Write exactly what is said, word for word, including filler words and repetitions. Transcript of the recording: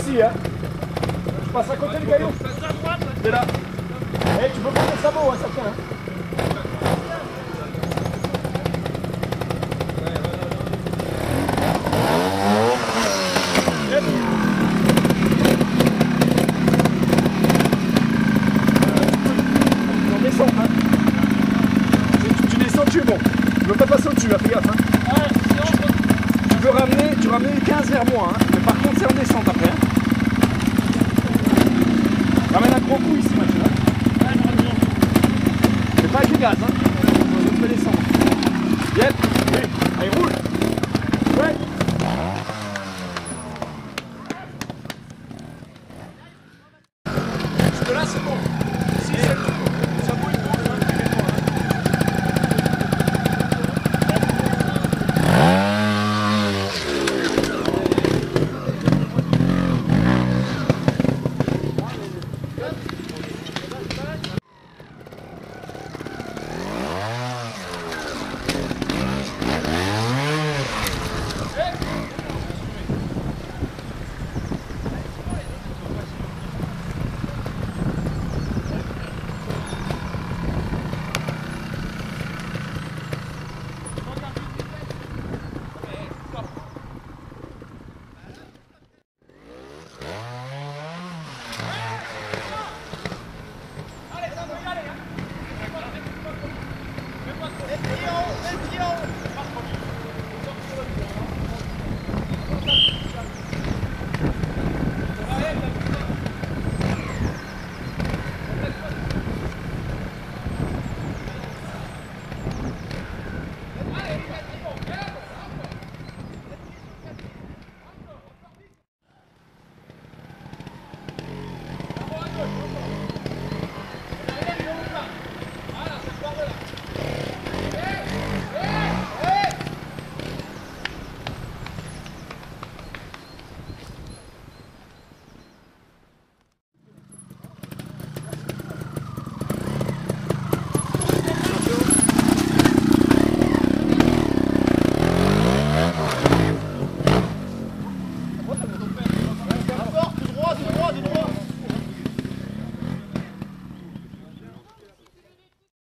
ici, hein. Je passe à côté du caillou. T'es là. Eh, tu peux prendre le sabot, hein, ça tient. Hein. On descend, hein. Tu, tu descends, tu es bon. Ne veux pas passer au-dessus, hein, fais gaffe. Hein. Tu peux ramener, tu ramènes quinze vers moi. Hein.